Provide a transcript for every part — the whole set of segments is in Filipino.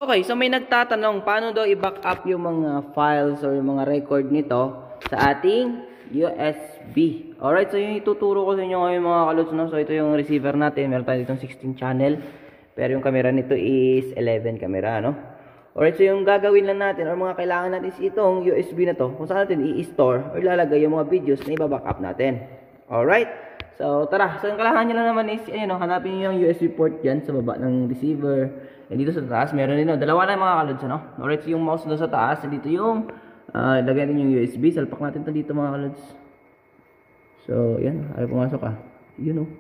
Okay, so may nagtatanong paano daw i-back up yung mga files or yung mga record nito sa ating USB. Alright, so yung ituturo ko sa inyo ngayon mga kalods, no? So ito yung receiver natin, meron tayo ditong 16 channel, pero yung camera nito is 11 camera, no? Alright, so yung gagawin lang natin or mga kailangan natin is itong USB na to, kung saan natin i-store or ilalagay yung mga videos na i-back up natin. Alright, so tara, so yung kailangan nyo lang naman is, no, hanapin nyo yung USB port dyan sa baba ng receiver. And dito sa taas, meron din, no? Dalawa na mga kalods, no? Alright, so yung mouse doon sa taas, and dito yung, lagay natin yung USB. Salpak natin ito dito mga kalods. So, yan, ayaw pumasok Yun, no?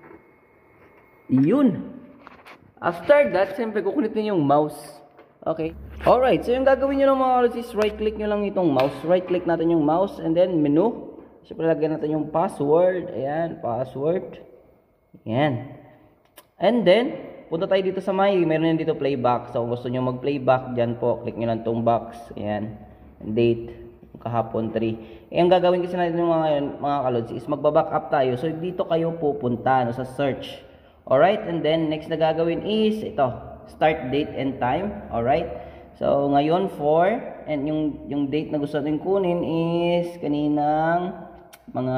Yun! After that, siyempre, kukunin yung mouse. Okay. Alright, so yung gagawin nyo ng mga kalods is right-click nyo lang itong mouse. Right-click natin yung mouse, and then menu. Siyempre, lagyan natin yung password. Ayan, password. Ayan. And then, punta tayo dito sa meron yan dito playback. So, kung gusto nyo mag-playback, dyan po, click nyo lang itong box. Ayan. And date, kahapon 3. Eh, ang gagawin kasi natin yung mga kalods is magbaback up tayo. So, dito kayo pupunta, no, sa search. Alright, and then, next na gagawin is, ito, start date and time. Alright. So, ngayon 4, and yung date na gusto natin kunin is, kaninang, mga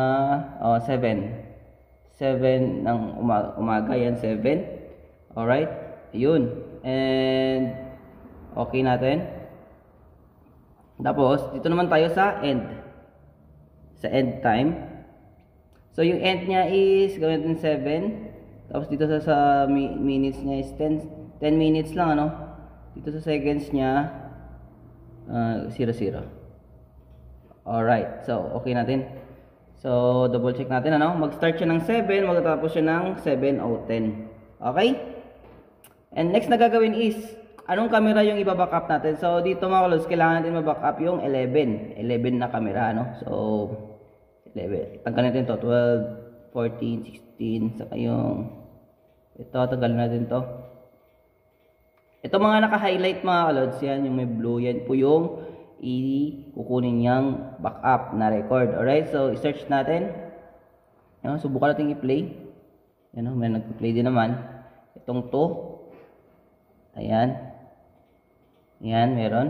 7 ng umaga. Yan, 7. Alright, yun. And, okay natin. Tapos, dito naman tayo sa end. Sa end time. So, yung end niya is, gawin natin 7. Tapos, dito sa minutes niya is 10 minutes lang, ano. Dito sa seconds niya, 0. Alright, so, okay natin. So, double check natin, ano. Mag-start siya ng 7, magtatapos siya ng 7:10. Okay? And next na gagawin is, anong camera yung i-back up natin? So, dito mga kalods, kailangan natin ma-back up yung 11. 11 na camera, no? So, 11. Tanggalin natin to 12, 14, 16, saka yung, ito, tanggalin natin to. Ito mga naka-highlight mga kalods, yan, yung may blue, yan po yung kukunin niyang backup na record. Alright, so, i-search natin. Yan, subukan natin i-play. Yan, may nag-play din naman. Itong 2. Ayan. Ayan, meron.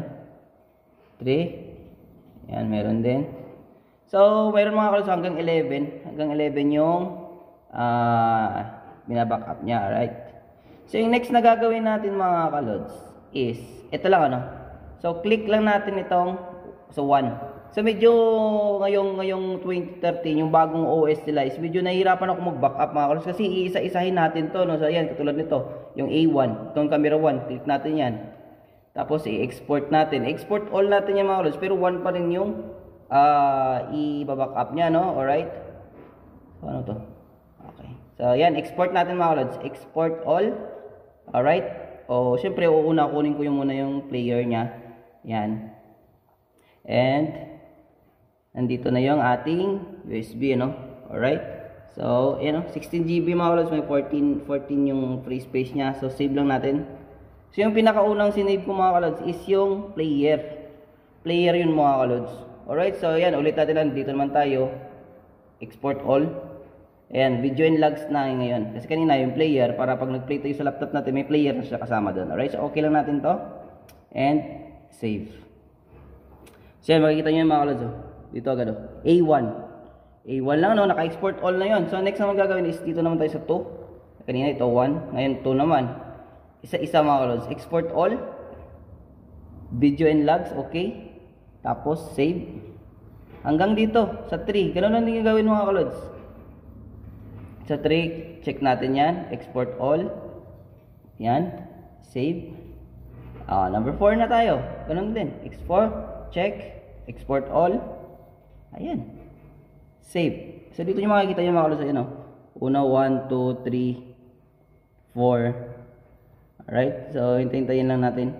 3. Ayan, meron din. So, meron mga kalods hanggang 11. Hanggang 11 yung binaback up niya. Alright. So, yung next na gagawin natin mga kalods is, ito lang ano. So, click lang natin itong, so 1. So, medyo ngayong 2013, yung bagong OS nila is medyo nahihirapan ako mag-back up mga kalods kasi iisa-isahin natin to, no? So, ayan, katulad nito, yung A1, itong camera 1, click natin yan. Tapos, i-export natin. Export all natin yan mga kalods, pero 1 pa rin yung i-back up niya, no? Alright? So, ano to? Okay. So, ayan, export natin mga kalods. Export all. Alright? O, syempre, kunin ko muna yung player niya. Yan. And, nandito na yung ating USB, no? Alright? So, ayan, 16 GB mga kalods. May 14 yung free space niya. So, save lang natin. So, yung pinakaunang sinave ko mga kalods is yung player. Player yun mga kalods. Alright? So, ayan, ulit natin lang. Dito naman tayo. Export all. Ayan, video and logs na ngayon. Kasi kanina yung player, para pag nag-play tayo sa laptop natin, may player na siya kasama doon. Alright? So, okay lang natin to. And, save. So, yan, makikita nyo yung mga kalods. Dito agad, A1. A1 lang, no? Naka-export all na yon. So, next naman gagawin is dito naman tayo sa 2. Kanina ito 1. Ngayon 2 naman. Isa-isa mga kalods. Export all. Video and logs, okay. Tapos, save. Hanggang dito, sa 3. Ganun lang din yung gawin mga kalods. Sa 3, check natin yan. Export all. Yan. Save. Number 4 na tayo. Ganun din. Export. Check. Export all. Ayan. Save. So, dito nyo makikita yung mga kalods. Ayan, o. Una, 1, 2, 3, 4. Alright. So, hintayin lang natin.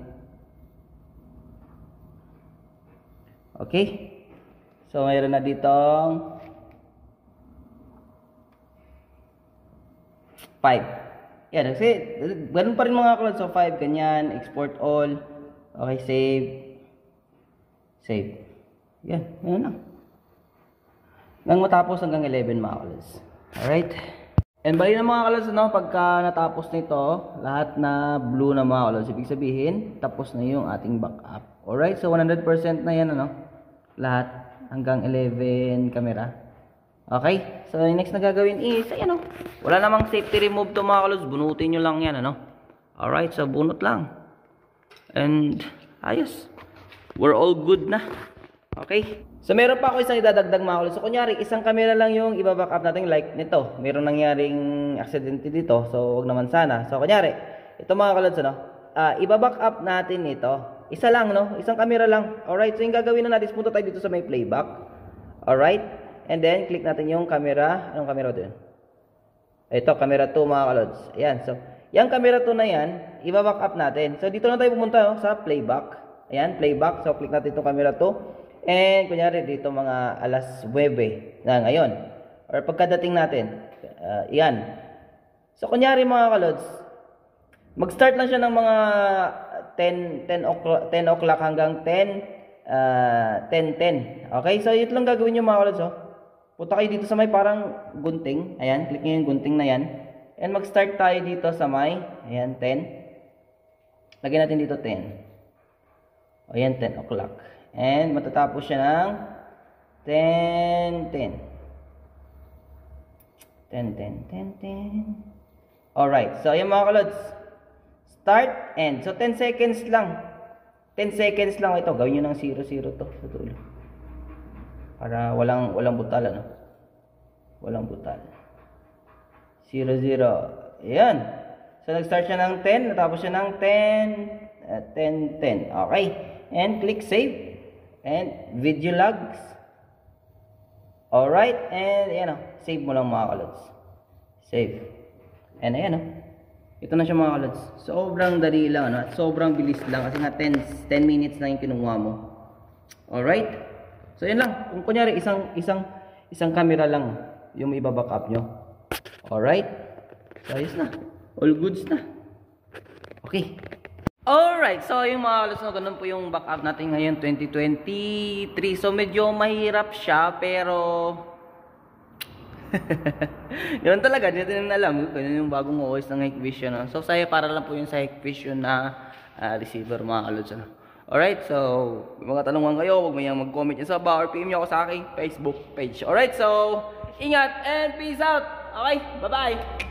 Okay. So, mayroon na ditong 5. Yan. Kasi, ganun pa rin mga kalods. So, 5. Ganyan. Export all. Okay. Save. Save. Yan. Ganun lang. Hanggang matapos hanggang 11 mga kalods. Alright. And bali na mga kalods, no, pagka natapos nito, lahat na blue na mga kalods, ibig sabihin, tapos na yung ating backup. Alright, so 100% na yan, ano, lahat hanggang 11 camera. Okay, so yung next na gagawin is, ayan, wala namang safety remove to mga kalods, bunutin nyo lang yan, ano. Alright, so bunot lang. And, ayos. We're all good na. Okay. So meron pa ako isang idadagdag mga kalods. So kunyari, isang camera lang yung ibaback up natin like nito. Meron nangyaring accident dito. So wag naman sana. So kunyari, ito mga kalods, ano? Ibaback up natin ito. Isa lang, no? Isang camera lang. Alright, so yung gagawin na natin, punta tayo dito sa may playback. Alright. And then, click natin yung camera. Anong camera ito yun? Ito, camera 2 mga kalods. Ayan, so yung camera 2 na yan, ibaback up natin. So dito na tayo pumunta, no? Sa playback. Ayan, playback. So click natin itong camera 2. And kunyari dito mga alas 9 na ngayon or pagkadating natin, yan. So kunyari mga kalods, mag-start lang siya ng mga 10 o'clock hanggang 10:10. Okay, so ito lang gagawin niyo mga kalods. Punta kayo dito sa may parang gunting. Ayan, click niyo yung gunting na yan. And mag-start tayo dito sa may, ayan, 10. Lagyan natin dito 10. O yan, 10 o'clock. And matatapos siya ng 10:10. Alright, so ayan mga kalods. Start, end. So 10 seconds lang. 10 seconds lang ito. Gawin nyo ng 0-0 to. Sa dulo. Para walang butal, ano? Walang butal. 0-0. Ayan. So nag-start siya ng 10. Natapos siya ng 10. Okay. And click save. And video logs. Alright. And ayan, save mo lang mga kalods. Save. And ayan, ito na siya mga kalods. Sobrang dali lang, ano? At sobrang bilis lang. Kasi nga 10 minutes na yung kinuha mo. Alright. So yan lang. Kung kunyari isang camera lang yung ibaback up nyo. Alright. So ayos na. All goods na. Okay. Alright, so yung mga kalods, ganun po yung backup natin ngayon 2023. So medyo mahirap siya, pero ganun talaga, hindi natin alam. Ganun yung bagong OS ng Hikvision. So saya para lang po yun sa Hikvision na receiver mga kalods. Alright, so mga tanungan kayo, huwag mo yung mag-comment nyo sa bar or PM nyo ako sa aking Facebook page. Alright, so ingat and peace out. Okay, bye-bye.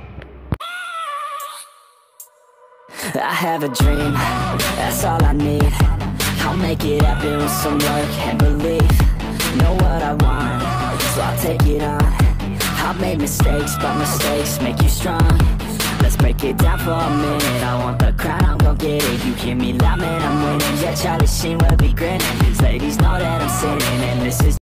I have a dream, that's all I need. I'll make it happen with some work and belief. Know what I want, so I'll take it on. I've made mistakes, but mistakes make you strong. Let's break it down for a minute. I want the crown, I'm gon' get it. You hear me loud, man, I'm winning. Yeah, Charlie Sheen will be grinning. These ladies know that I'm sinning, and this is